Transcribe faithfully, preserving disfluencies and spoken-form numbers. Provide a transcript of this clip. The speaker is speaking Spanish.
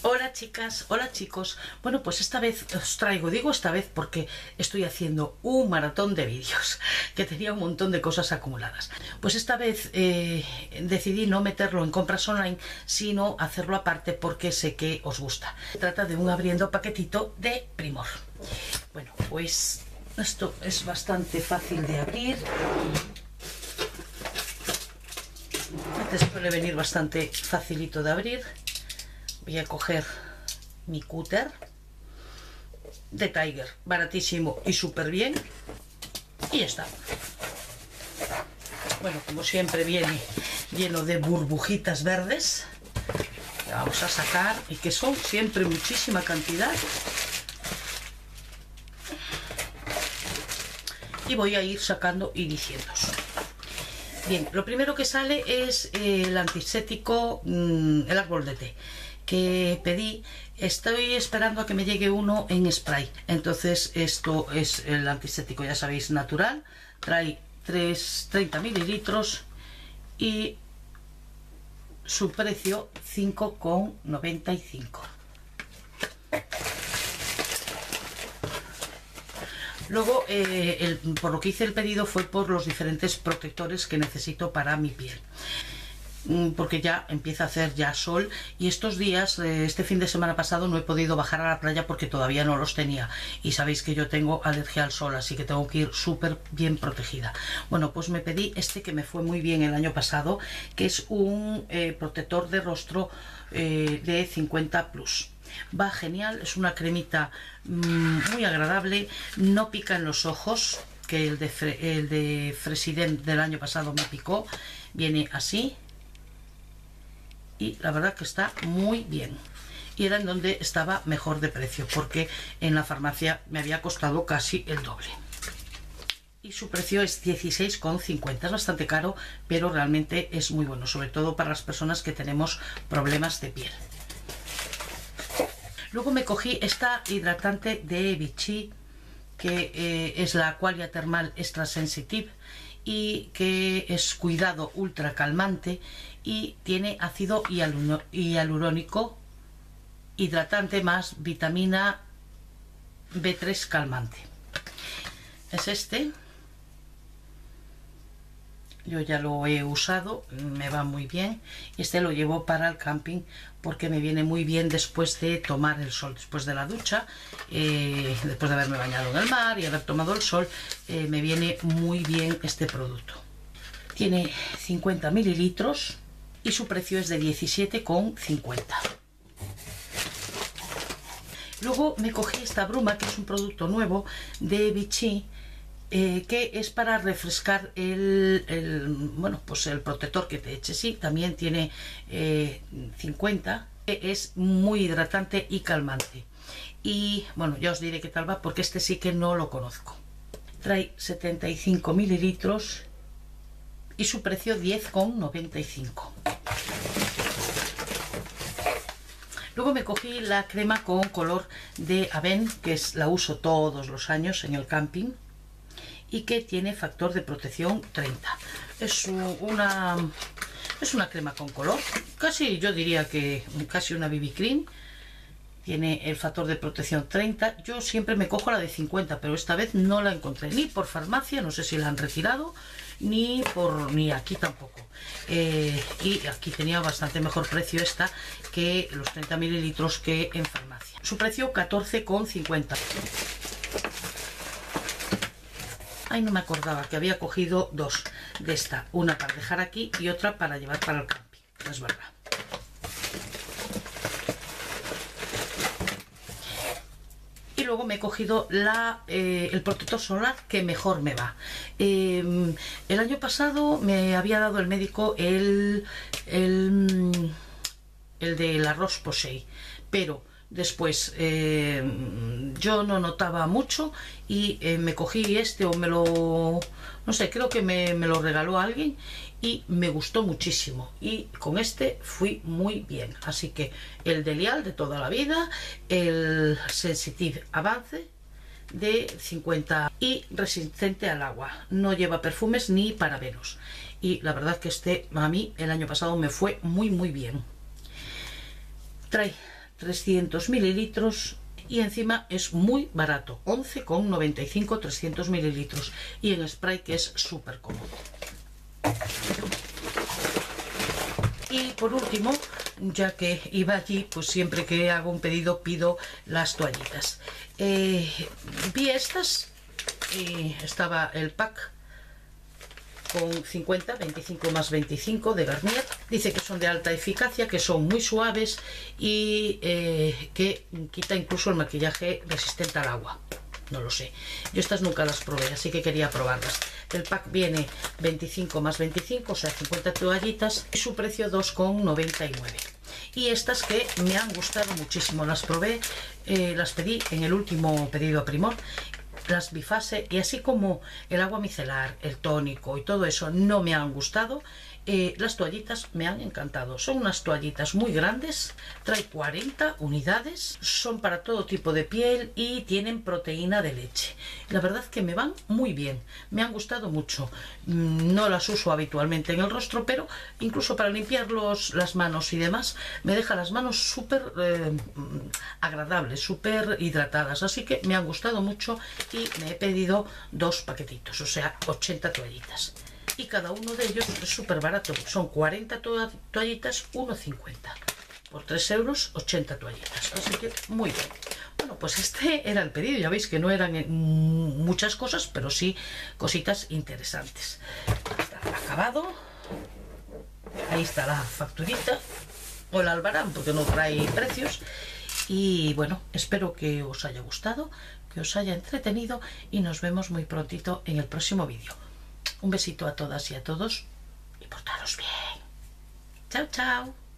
Hola chicas, hola chicos. Bueno, pues esta vez os traigo, digo esta vez porque estoy haciendo un maratón de vídeos, que tenía un montón de cosas acumuladas. Pues esta vez eh, decidí no meterlo en compras online, sino hacerlo aparte porque sé que os gusta. Se trata de un abriendo paquetito de Primor. Bueno, pues esto es bastante fácil de abrir. Este suele venir bastante facilito de abrir. Voy a coger mi cúter de Tiger, baratísimo y súper bien, y ya está. Bueno, como siempre viene lleno de burbujitas verdes que vamos a sacar y que son siempre muchísima cantidad, y voy a ir sacando y diciéndoos. Bien, lo primero que sale es el antiséptico, mmm, el árbol de té, que pedí. Estoy esperando a que me llegue uno en spray. Entonces esto es el antiséptico, ya sabéis, natural. Trae treinta mililitros y su precio cinco con noventa y cinco. Luego, eh, el, por lo que hice el pedido fue por los diferentes protectores que necesito para mi piel, porque ya empieza a hacer ya sol, y estos días, este fin de semana pasado, no he podido bajar a la playa porque todavía no los tenía, y sabéis que yo tengo alergia al sol, así que tengo que ir súper bien protegida. Bueno, pues me pedí este que me fue muy bien el año pasado, que es un eh, protector de rostro eh, de cincuenta plus. Va genial, es una cremita mmm, muy agradable, no pica en los ojos, que el de, Fre el de Fresident del año pasado me picó. Viene así y la verdad que está muy bien, y era en donde estaba mejor de precio, porque en la farmacia me había costado casi el doble, y su precio es dieciséis con cincuenta. Es bastante caro, pero realmente es muy bueno, sobre todo para las personas que tenemos problemas de piel. Luego me cogí esta hidratante de Vichy, que eh, es la Aqualia Thermal Extra Sensitive, y que es cuidado ultra calmante, y tiene ácido hialurónico hidratante más vitamina B tres calmante. Es este. Yo ya lo he usado, me va muy bien. Este lo llevo para el camping porque me viene muy bien después de tomar el sol, después de la ducha, eh, después de haberme bañado en el mar y haber tomado el sol, eh, me viene muy bien este producto. Tiene cincuenta mililitros y su precio es de diecisiete con cincuenta. Luego me cogí esta bruma, que es un producto nuevo de Vichy, Eh, que es para refrescar el, el, bueno, pues el protector que te eches. Sí, también tiene eh, cincuenta, que es muy hidratante y calmante. Y bueno, ya os diré qué tal va, porque este sí que no lo conozco. Trae setenta y cinco mililitros y su precio diez con noventa y cinco. Luego me cogí la crema con color de Avène, que es, la uso todos los años en el camping, y que tiene factor de protección treinta. Es una, es una crema con color, casi yo diría que casi una B B cream. Tiene el factor de protección treinta. Yo siempre me cojo la de cincuenta, pero esta vez no la encontré ni por farmacia, no sé si la han retirado, ni por ni aquí tampoco. Eh, y aquí tenía bastante mejor precio esta que los treinta mililitros que en farmacia. Su precio catorce con cincuenta. Ay, no me acordaba que había cogido dos de esta, una para dejar aquí y otra para llevar para el camping, no es verdad. Y luego me he cogido la, eh, el protector solar que mejor me va. Eh, el año pasado me había dado el médico el, el, el de la Roche-Posay, pero después eh, yo no notaba mucho y eh, me cogí este, o me lo, no sé, creo que me, me lo regaló alguien y me gustó muchísimo, y con este fui muy bien. Así que el Delial de toda la vida, el Sensitive Avance de cincuenta y resistente al agua, no lleva perfumes ni parabenos, y la verdad que este a mí el año pasado me fue muy muy bien. Trae trescientos mililitros y encima es muy barato, once con noventa y cinco, trescientos mililitros, y en spray, que es súper cómodo. Y por último, ya que iba allí, pues siempre que hago un pedido pido las toallitas. Eh, vi estas y estaba el pack con cincuenta, veinticinco más veinticinco de Garnier. Dice que son de alta eficacia, que son muy suaves y eh, que quita incluso el maquillaje resistente al agua. No lo sé, yo estas nunca las probé, así que quería probarlas. El pack viene veinticinco más veinticinco, o sea cincuenta toallitas, y su precio dos con noventa y nueve. Y estas que me han gustado muchísimo, las probé, eh, las pedí en el último pedido a Primor, las bifase, y así como el agua micelar, el tónico y todo eso no me han gustado, eh, las toallitas me han encantado. Son unas toallitas muy grandes, trae cuarenta unidades, son para todo tipo de piel y tienen proteína de leche. La verdad que me van muy bien, me han gustado mucho. No las uso habitualmente en el rostro, pero incluso para limpiar los, las manos y demás, me deja las manos súper eh, agradables, súper hidratadas, así que me han gustado mucho y me he pedido dos paquetitos, o sea ochenta toallitas. Y cada uno de ellos es súper barato, son cuarenta toallitas, uno cincuenta. Por tres euros, ochenta toallitas. Así que muy bien. Bueno, pues este era el pedido. Ya veis que no eran muchas cosas, pero sí cositas interesantes. Está el acabado. Ahí está la facturita. O el albarán, porque no trae precios. Y bueno, espero que os haya gustado, que os haya entretenido y nos vemos muy prontito en el próximo vídeo. Un besito a todas y a todos y portaros bien. Chao, chao.